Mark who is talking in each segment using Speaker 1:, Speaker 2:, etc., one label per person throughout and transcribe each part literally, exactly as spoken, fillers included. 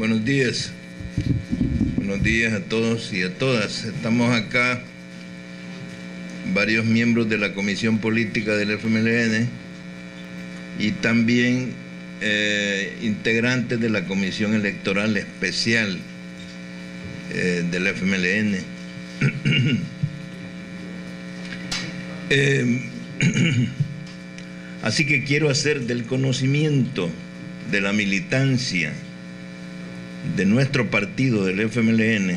Speaker 1: Buenos días. Buenos días a todos y a todas. Estamos acá, varios miembros de la Comisión Política del F M L N y también eh, integrantes de la Comisión Electoral Especial eh, del F M L N. eh, así que quiero hacer del conocimiento de la militancia de nuestro partido, del F M L N,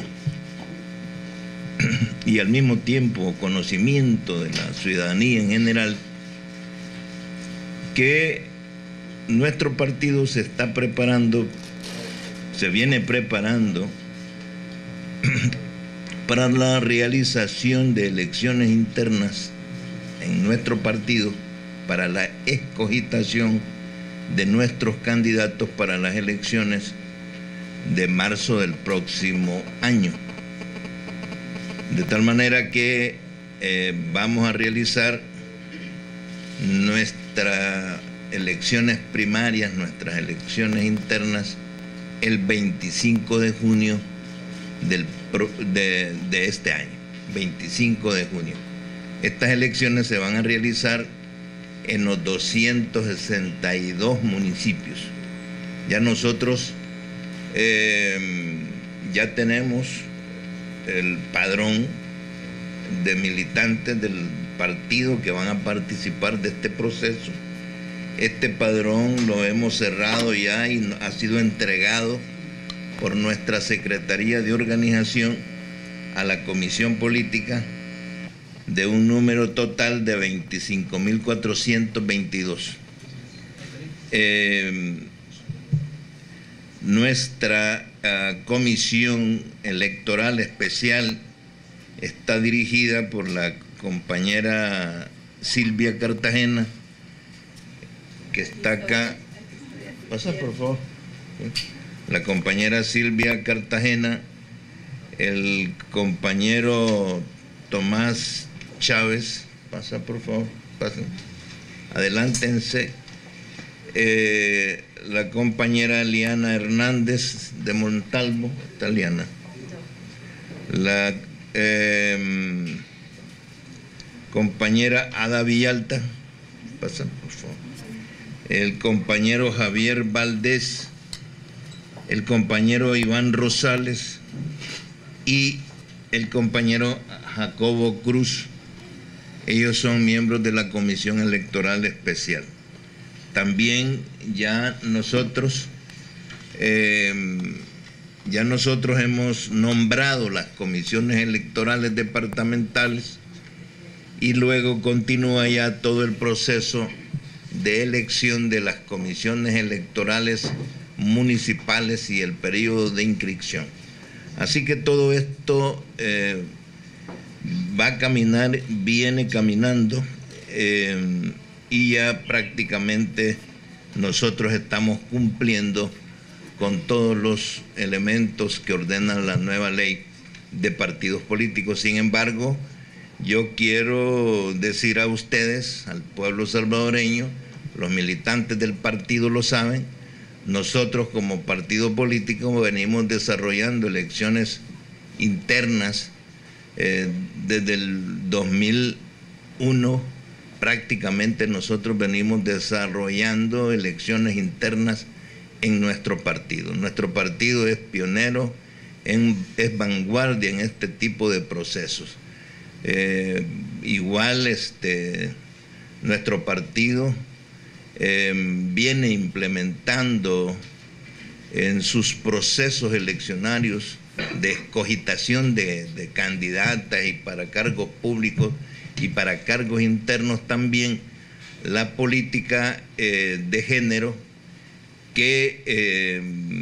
Speaker 1: y al mismo tiempo conocimiento de la ciudadanía en general, que nuestro partido se está preparando, se viene preparando para la realización de elecciones internas en nuestro partido, para la escogitación de nuestros candidatos para las elecciones de marzo del próximo año. De tal manera que eh, vamos a realizar nuestras elecciones primarias, nuestras elecciones internas, el veinticinco de junio del, de, de este año, veinticinco de junio. Estas elecciones se van a realizar en los doscientos sesenta y dos municipios. Ya nosotros eh, ya tenemos el padrón de militantes del partido que van a participar de este proceso. Este padrón lo hemos cerrado ya y ha sido entregado por nuestra Secretaría de Organización a la Comisión Política, de un número total de veinticinco mil cuatrocientos veintidós. Eh, nuestra uh, Comisión Electoral Especial está dirigida por la compañera Silvia Cartagena, que está acá. Pasa, por favor. La compañera Silvia Cartagena, el compañero Tomás Chávez, pasa por favor, pasen, adelántense, eh, la compañera Liana Hernández de Montalvo, está Liana, la eh, compañera Ada Villalta, pasa por favor, el compañero Javier Valdés, el compañero Iván Rosales y el compañero Jacobo Cruz. Ellos son miembros de la Comisión Electoral Especial. También ya nosotros, eh, ya nosotros hemos nombrado las comisiones electorales departamentales y luego continúa ya todo el proceso de elección de las comisiones electorales municipales y el periodo de inscripción. Así que todo esto eh, va a caminar, viene caminando eh, y ya prácticamente nosotros estamos cumpliendo con todos los elementos que ordena la nueva ley de partidos políticos. Sin embargo, yo quiero decir a ustedes, al pueblo salvadoreño, los militantes del partido lo saben, nosotros como partido político venimos desarrollando elecciones internas eh, desde el dos mil uno. Prácticamente nosotros venimos desarrollando elecciones internas en nuestro partido. Nuestro partido es pionero, en, es vanguardia en este tipo de procesos. Eh, igual este, nuestro partido Eh, viene implementando en sus procesos eleccionarios de escogitación de, de candidatas y para cargos públicos y para cargos internos también la política eh, de género que eh,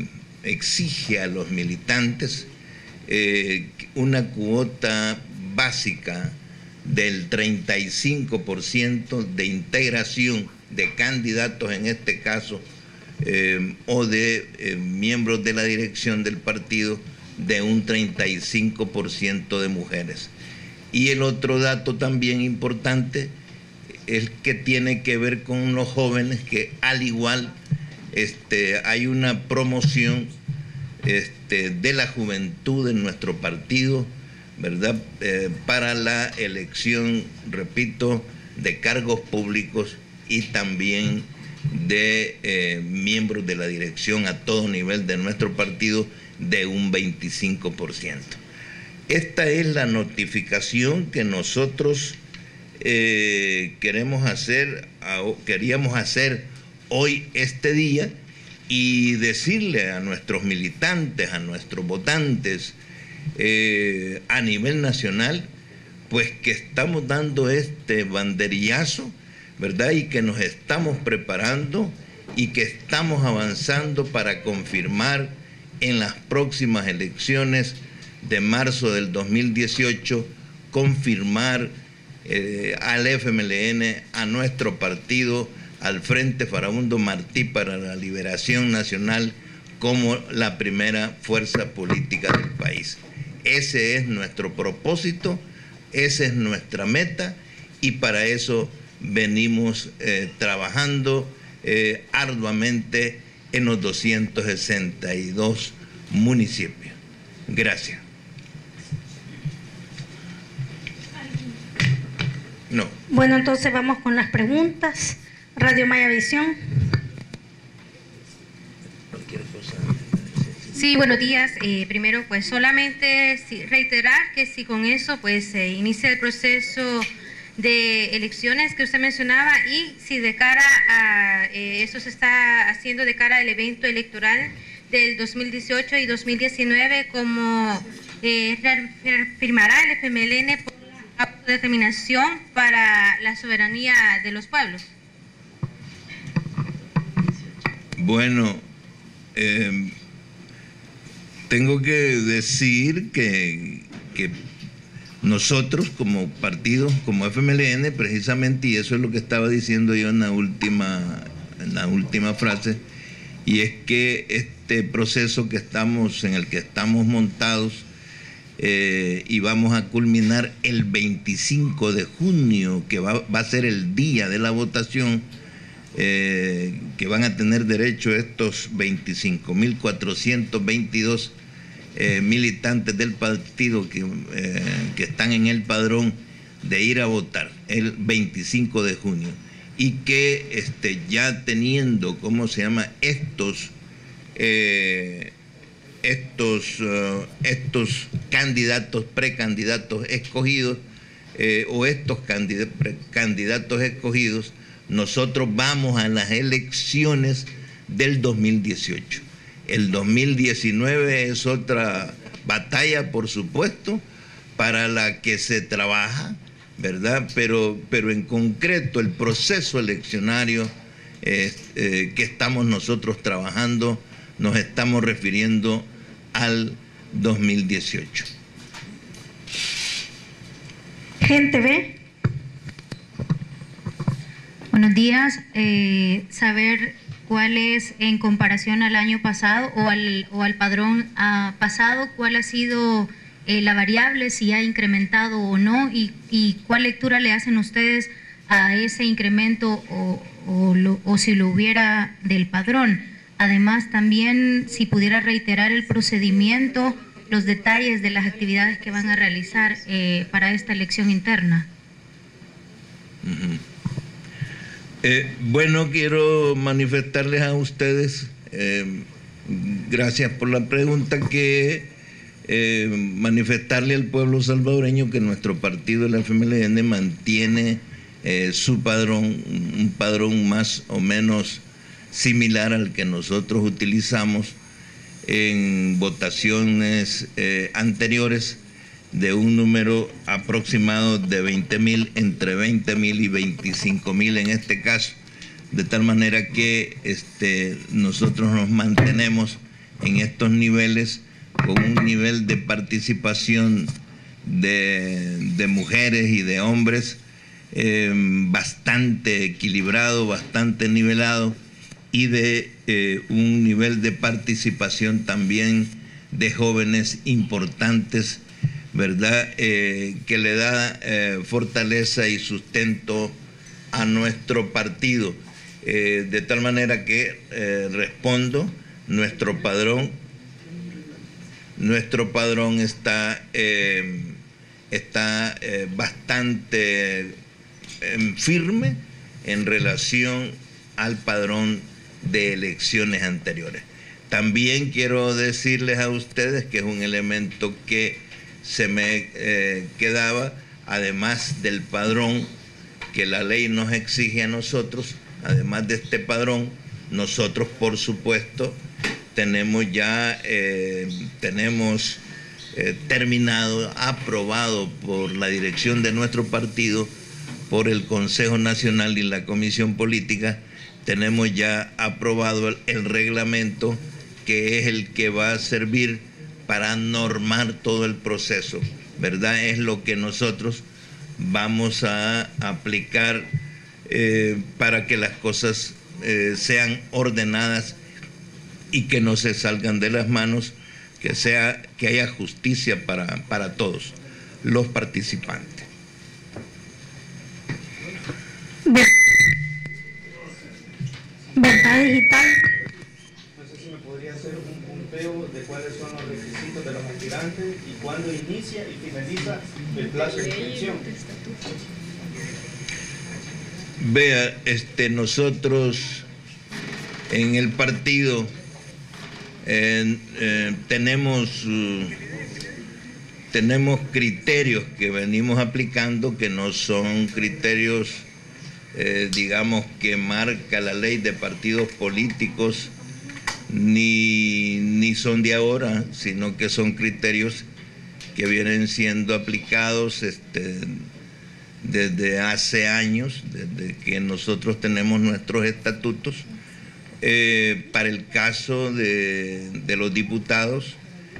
Speaker 1: exige a los militantes eh, una cuota básica del treinta y cinco por ciento de integración de candidatos, en este caso, eh, o de eh, miembros de la dirección del partido, de un treinta y cinco por ciento de mujeres. Y el otro dato también importante es que tiene que ver con los jóvenes, que al igual este, hay una promoción este, de la juventud en nuestro partido, ¿verdad? Eh, para la elección, repito, de cargos públicos y también de eh, miembros de la dirección a todo nivel de nuestro partido de un veinticinco por ciento. Esta es la notificación que nosotros eh, queremos hacer, queríamos hacer hoy, este día, y decirle a nuestros militantes, a nuestros votantes eh, a nivel nacional, pues que estamos dando este banderillazo, ¿verdad? Y que nos estamos preparando y que estamos avanzando para confirmar en las próximas elecciones de marzo del dos mil dieciocho, confirmar eh, al F M L N, a nuestro partido, al Frente Farabundo Martí para la Liberación Nacional, como la primera fuerza política del país. Ese es nuestro propósito, esa es nuestra meta, y para eso venimos eh, trabajando eh, arduamente en los doscientos sesenta y dos municipios. Gracias. No.
Speaker 2: Bueno, entonces vamos con las preguntas. Radio Maya Visión.
Speaker 3: Sí, buenos días. Eh, primero, pues solamente reiterar que si con eso pues se inicia el proceso de elecciones que usted mencionaba, y si de cara a eh, eso se está haciendo de cara al evento electoral del dos mil dieciocho y dos mil diecinueve, como eh, firmará el F M L N por la autodeterminación para la soberanía de los pueblos.
Speaker 1: Bueno, eh, tengo que decir que, que nosotros como partido, como F M L N, precisamente, y eso es lo que estaba diciendo yo en la última, en la última frase, y es que este proceso que estamos, en el que estamos montados, eh, y vamos a culminar el veinticinco de junio, que va, va a ser el día de la votación, eh, que van a tener derecho estos veinticinco mil cuatrocientos veintidós Eh, militantes del partido que, eh, que están en el padrón, de ir a votar el veinticinco de junio, y que este, ya teniendo, ¿cómo se llama?, estos eh, estos uh, estos candidatos, precandidatos escogidos, eh, o estos candidatos, precandidatos escogidos, nosotros vamos a las elecciones del dos mil dieciocho. El dos mil diecinueve es otra batalla, por supuesto, para la que se trabaja, ¿verdad? Pero, pero en concreto el proceso eleccionario eh, eh, que estamos nosotros trabajando, nos estamos refiriendo al dos mil dieciocho.
Speaker 2: Gente B.
Speaker 3: Buenos días. Eh, saber cuál es, en comparación al año pasado o al, o al padrón uh, pasado, cuál ha sido eh, la variable, si ha incrementado o no, y, y cuál lectura le hacen ustedes a ese incremento o, o, lo, o si lo hubiera del padrón. Además, también si pudiera reiterar el procedimiento, los detalles de las actividades que van a realizar eh, para esta elección interna.
Speaker 1: Uh-huh. Eh, bueno, quiero manifestarles a ustedes, eh, gracias por la pregunta, que eh, manifestarle al pueblo salvadoreño que nuestro partido, el F M L N, mantiene eh, su padrón, un padrón más o menos similar al que nosotros utilizamos en votaciones eh, anteriores, de un número aproximado de veinte mil, entre veinte mil y veinticinco mil en este caso, de tal manera que este, nosotros nos mantenemos en estos niveles con un nivel de participación de, de mujeres y de hombres eh, bastante equilibrado, bastante nivelado, y de eh, un nivel de participación también de jóvenes importantes, ¿verdad?, eh, que le da eh, fortaleza y sustento a nuestro partido. Eh, de tal manera que eh, respondo, nuestro padrón nuestro padrón está, eh, está eh, bastante eh, firme en relación al padrón de elecciones anteriores. También quiero decirles a ustedes que es un elemento que se me eh, quedaba, además del padrón que la ley nos exige a nosotros, además de este padrón, nosotros por supuesto tenemos ya, eh, tenemos eh, terminado, aprobado por la dirección de nuestro partido, por el Consejo Nacional y la Comisión Política, tenemos ya aprobado el, el reglamento que es el que va a servir para normar todo el proceso, ¿verdad? Es lo que nosotros vamos a aplicar eh, para que las cosas eh, sean ordenadas y que no se salgan de las manos, que, sea, que haya justicia para, para todos los participantes.
Speaker 2: Verdad Digital.
Speaker 4: No sé si me podría hacer un punteo de cuáles son los requisitos de los aspirantes y cuándo inicia y finaliza el plazo de inscripción.
Speaker 1: Vea, este, nosotros en el partido eh, eh, tenemos, uh, tenemos criterios que venimos aplicando que no son criterios, eh, digamos, que marca la ley de partidos políticos, ni, ni son de ahora, sino que son criterios que vienen siendo aplicados este, desde hace años, desde que nosotros tenemos nuestros estatutos. Eh, para el caso de, de los diputados,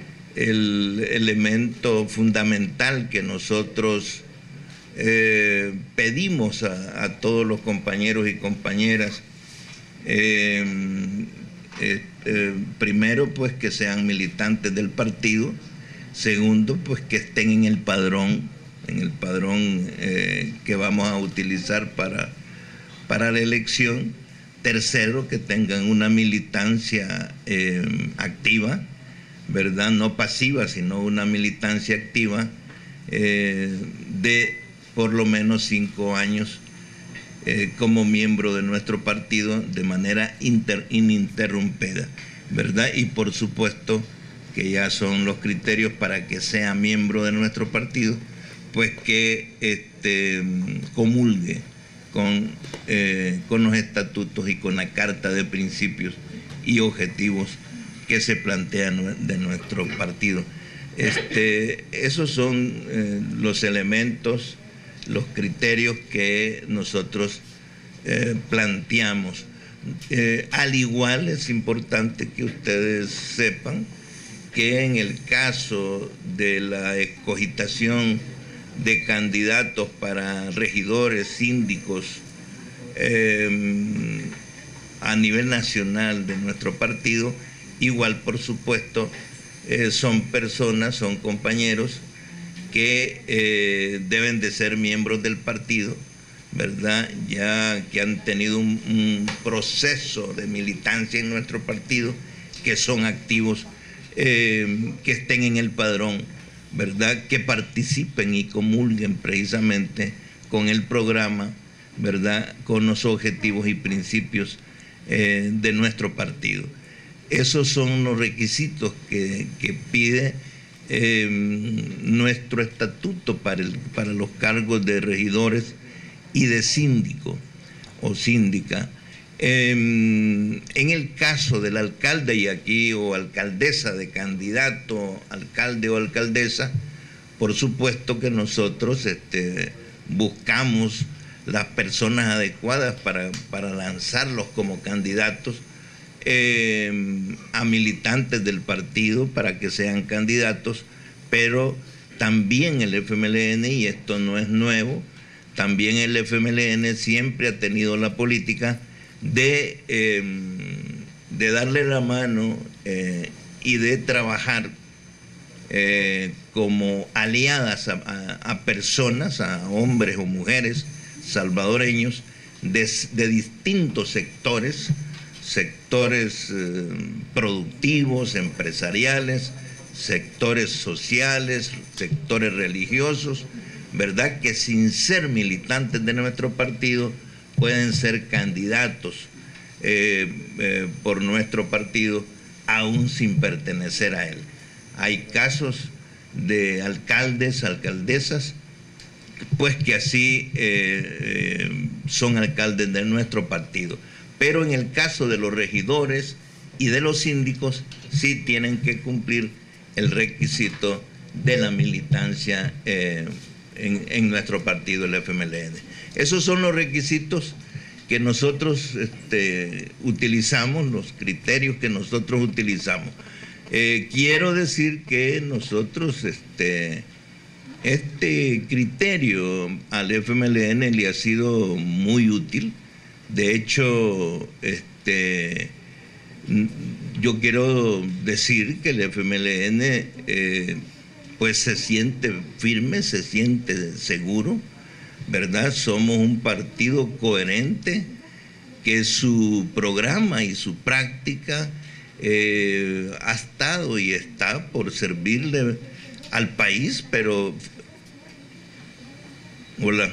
Speaker 1: el elemento fundamental que nosotros eh, pedimos a, a todos los compañeros y compañeras, eh, eh, eh, primero pues que sean militantes del partido, segundo pues que estén en el padrón, en el padrón eh, que vamos a utilizar para, para la elección. Tercero, que tengan una militancia eh, activa, ¿verdad? No pasiva, sino una militancia activa eh, de por lo menos cinco años eh, como miembro de nuestro partido de manera inter, ininterrumpida, ¿verdad? Y por supuesto que ya son los criterios para que sea miembro de nuestro partido, pues que este, comulgue Con, eh, con los estatutos y con la carta de principios y objetivos que se plantean de nuestro partido. Este, esos son eh, los elementos, los criterios que nosotros eh, planteamos. Eh, al igual es importante que ustedes sepan que en el caso de la escogitación de candidatos para regidores, síndicos, eh, a nivel nacional de nuestro partido, igual por supuesto eh, son personas, son compañeros que eh, deben de ser miembros del partido, ¿verdad? Ya que han tenido un, un proceso de militancia en nuestro partido, que son activos, eh, que estén en el padrón, ¿verdad? Que participen y comulguen precisamente con el programa, ¿verdad? Con los objetivos y principios eh, de nuestro partido. Esos son los requisitos que, que pide eh, nuestro estatuto para, el, para los cargos de regidores y de síndico o síndica. Eh, en el caso del alcalde y aquí o alcaldesa, de candidato alcalde o alcaldesa, por supuesto que nosotros este, buscamos las personas adecuadas para, para lanzarlos como candidatos eh, a militantes del partido para que sean candidatos, pero también el F M L N, y esto no es nuevo, también el F M L N siempre ha tenido la política de, eh, de darle la mano eh, y de trabajar eh, como aliadas a, a, a personas, a hombres o mujeres salvadoreños de, de distintos sectores, sectores eh, productivos, empresariales, sectores sociales, sectores religiosos, ¿verdad?, que sin ser militantes de nuestro partido pueden ser candidatos eh, eh, por nuestro partido, aún sin pertenecer a él. Hay casos de alcaldes, alcaldesas, pues que así eh, eh, son alcaldes de nuestro partido. Pero en el caso de los regidores y de los síndicos, sí tienen que cumplir el requisito de la militancia eh, en, en nuestro partido, el F M L N. Esos son los requisitos que nosotros este, utilizamos, los criterios que nosotros utilizamos. Eh, quiero decir que nosotros, este, este criterio al F M L N le ha sido muy útil. De hecho, este, yo quiero decir que el F M L N eh, pues se siente firme, se siente seguro, ¿verdad? Somos un partido coherente, que su programa y su práctica eh, ha estado y está por servirle al país, pero hola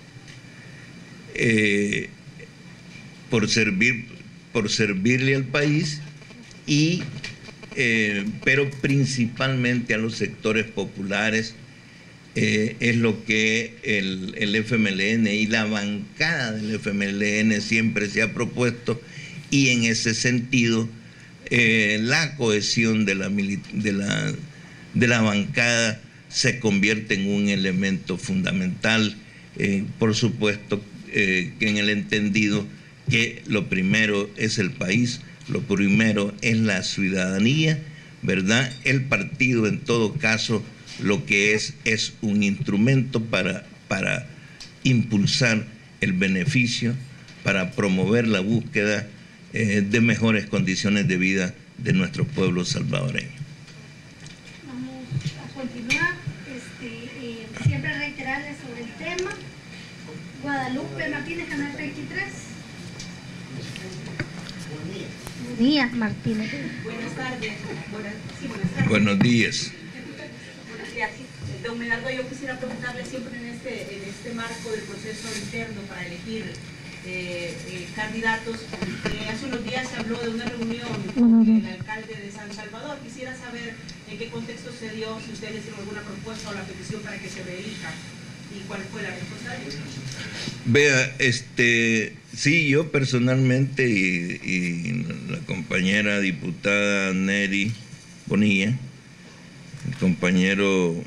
Speaker 1: eh, por servir por servirle al país y eh, pero principalmente a los sectores populares. Eh, es lo que el, el F M L N y la bancada del F M L N siempre se ha propuesto, y en ese sentido eh, la cohesión de la, de, la, de la bancada se convierte en un elemento fundamental, eh, por supuesto eh, que en el entendido que lo primero es el país, lo primero es la ciudadanía, ¿verdad? El partido en todo caso lo que es es un instrumento para, para impulsar el beneficio, para promover la búsqueda eh, de mejores condiciones de vida de nuestro pueblo salvadoreño.
Speaker 2: Vamos a continuar. Este, eh, siempre reiterarles sobre el tema. Guadalupe Martínez, Canal veintitrés. Buenos días, Martínez.
Speaker 5: Buenas tardes. Buenas, sí, buenas tardes.
Speaker 1: Buenos días.
Speaker 5: Don Medardo, yo quisiera preguntarle siempre en este, en este marco del proceso interno para elegir eh, eh, candidatos. Eh, hace unos días se habló de una reunión con el alcalde de San Salvador. Quisiera saber en qué contexto se dio, si ustedes hicieron alguna propuesta o la petición para que se reelija y cuál fue la respuesta de ellos.
Speaker 1: Vea, este, sí, yo personalmente y, y la compañera diputada Neri Bonilla, el compañero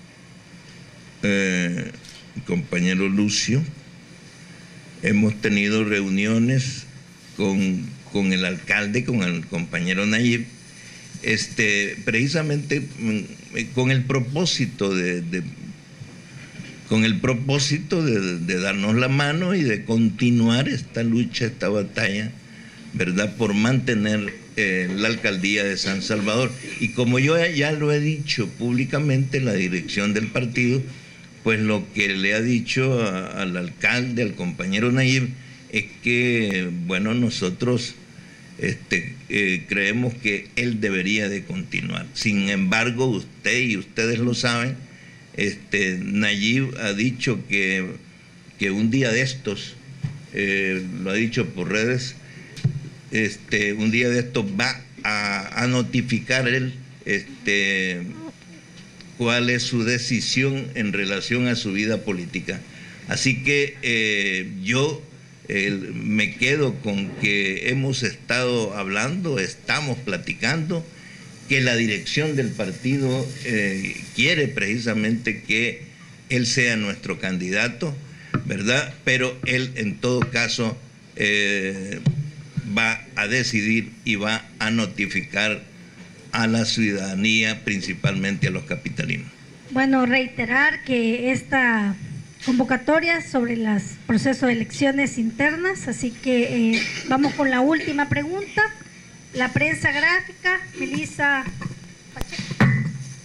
Speaker 1: eh, el compañero Lucio, hemos tenido reuniones con, con el alcalde, con el compañero Nayib, este, precisamente con el propósito de, de con el propósito de, de darnos la mano y de continuar esta lucha, esta batalla, ¿verdad?, por mantener Eh, la alcaldía de San Salvador. Y como yo ya lo he dicho públicamente, la dirección del partido, pues lo que le ha dicho a, al alcalde, al compañero Nayib, es que, bueno, nosotros este, eh, creemos que él debería de continuar. Sin embargo, usted y ustedes lo saben, este, Nayib ha dicho que, que un día de estos, eh, lo ha dicho por redes, Este, un día de esto va a, a notificar él este, cuál es su decisión en relación a su vida política. Así que eh, yo eh, me quedo con que hemos estado hablando, estamos platicando, que la dirección del partido eh, quiere precisamente que él sea nuestro candidato, ¿verdad? Pero él en todo caso eh, va a decidir y va a notificar a la ciudadanía, principalmente a los capitalinos.
Speaker 2: Bueno, reiterar que esta convocatoria sobre el proceso de elecciones internas, así que eh, vamos con la última pregunta. La prensa gráfica, Melissa Pacheco.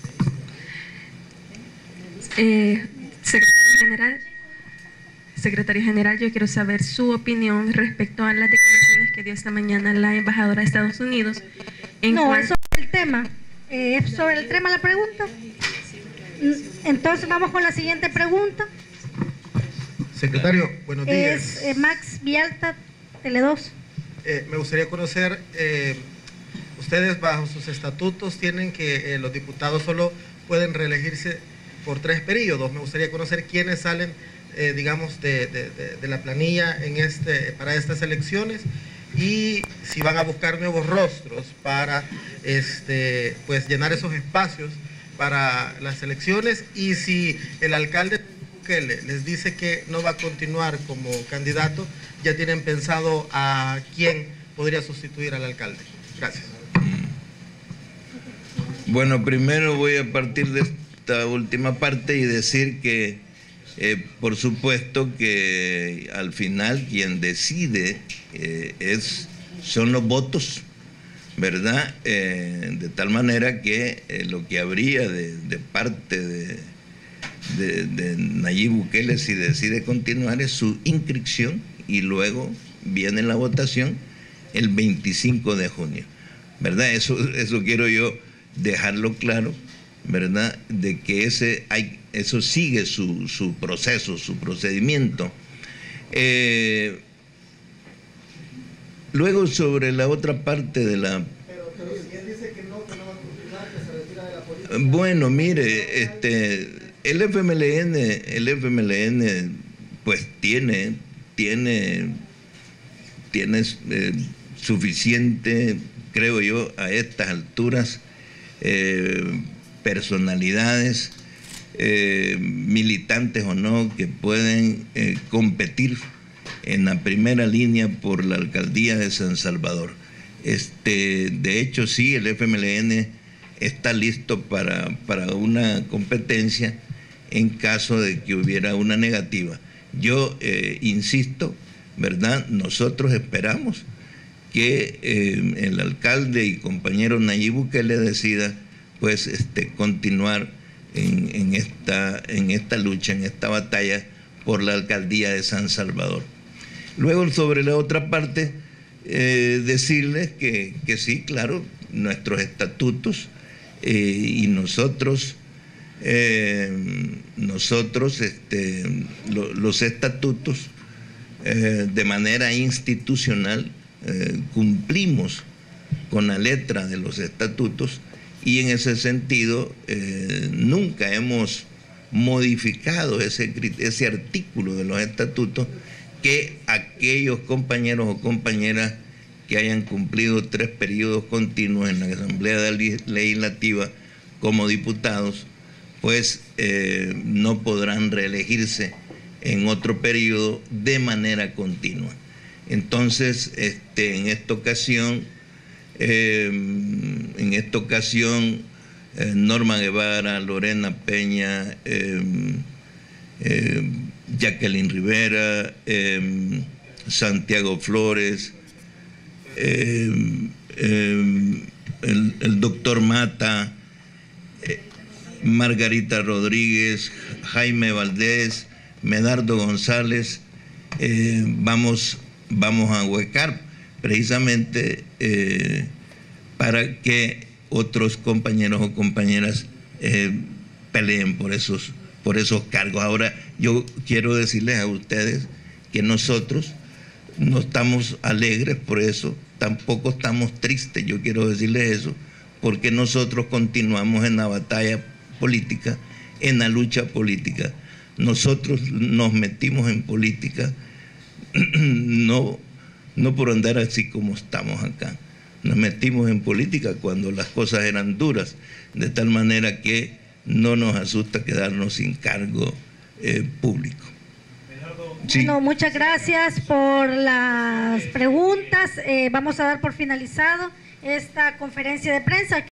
Speaker 6: Eh, secretario General, Secretario General, yo quiero saber su opinión respecto a las declaraciones que dio esta mañana la embajadora de Estados Unidos. En
Speaker 2: no,
Speaker 6: cuanto...
Speaker 2: eso es el tema. Eh, ¿Es sobre el tema la pregunta? Entonces vamos con la siguiente pregunta.
Speaker 7: Secretario, buenos días.
Speaker 2: Es eh, Max Vialta, Tele dos.
Speaker 7: Eh, me gustaría conocer, eh, ustedes bajo sus estatutos tienen que eh, los diputados solo pueden reelegirse por tres periodos. Me gustaría conocer quiénes salen, eh, digamos, de, de, de, de la planilla en este, para estas elecciones y si van a buscar nuevos rostros para este, pues, llenar esos espacios para las elecciones y si el alcalde Bukele les dice que no va a continuar como candidato, ya tienen pensado a quién podría sustituir al alcalde. Gracias.
Speaker 1: Bueno, primero voy a partir de esta última parte y decir que eh, por supuesto que al final quien decide eh, es, son los votos, ¿verdad? Eh, de tal manera que eh, lo que habría de, de parte de, de, de Nayib Bukele si decide continuar es su inscripción y luego viene la votación el veinticinco de junio, ¿verdad? Eso, eso quiero yo dejarlo claro, ¿verdad? De que ese hay, eso sigue su, su proceso, su procedimiento. Eh, luego sobre la otra parte de la...
Speaker 7: Pero, pero si él dice que no, que no va a continuar, que se retira de la política...
Speaker 1: Bueno, mire, este, el F M L N, el F M L N, pues tiene, tiene, tiene eh, suficiente, creo yo, a estas alturas, eh, personalidades, eh, militantes o no, que pueden eh, competir en la primera línea por la alcaldía de San Salvador. Este, de hecho, sí, el F M L N está listo para, para una competencia en caso de que hubiera una negativa. Yo eh, insisto, ¿verdad? Nosotros esperamos que eh, el alcalde y compañero Nayib Bukele decida pues este, continuar en, en, esta, en esta lucha, en esta batalla por la alcaldía de San Salvador. Luego sobre la otra parte, eh, decirles que, que sí, claro, nuestros estatutos eh, y nosotros, eh, nosotros este, lo, los estatutos eh, de manera institucional eh, cumplimos con la letra de los estatutos y en ese sentido eh, nunca hemos modificado ese, ese artículo de los estatutos que aquellos compañeros o compañeras que hayan cumplido tres periodos continuos en la Asamblea Legislativa como diputados, pues eh, no podrán reelegirse en otro periodo de manera continua. Entonces, este, en esta ocasión, eh, en esta ocasión, eh, Norma Guevara, Lorena Peña, eh, eh, Jacqueline Rivera, eh, Santiago Flores, eh, eh, el, el doctor Mata, eh, Margarita Rodríguez, Jaime Valdés, Medardo González, eh, vamos, vamos a huecar precisamente eh, para que otros compañeros o compañeras eh, peleen por esos, por esos cargos. Ahora, yo quiero decirles a ustedes que nosotros no estamos alegres por eso, tampoco estamos tristes, yo quiero decirles eso, porque nosotros continuamos en la batalla política, en la lucha política. Nosotros nos metimos en política no, no por andar así como estamos acá. Nos metimos en política cuando las cosas eran duras, de tal manera que no nos asusta quedarnos sin cargo eh, público.
Speaker 2: Sí. Bueno, muchas gracias por las preguntas. Eh, vamos a dar por finalizado esta conferencia de prensa.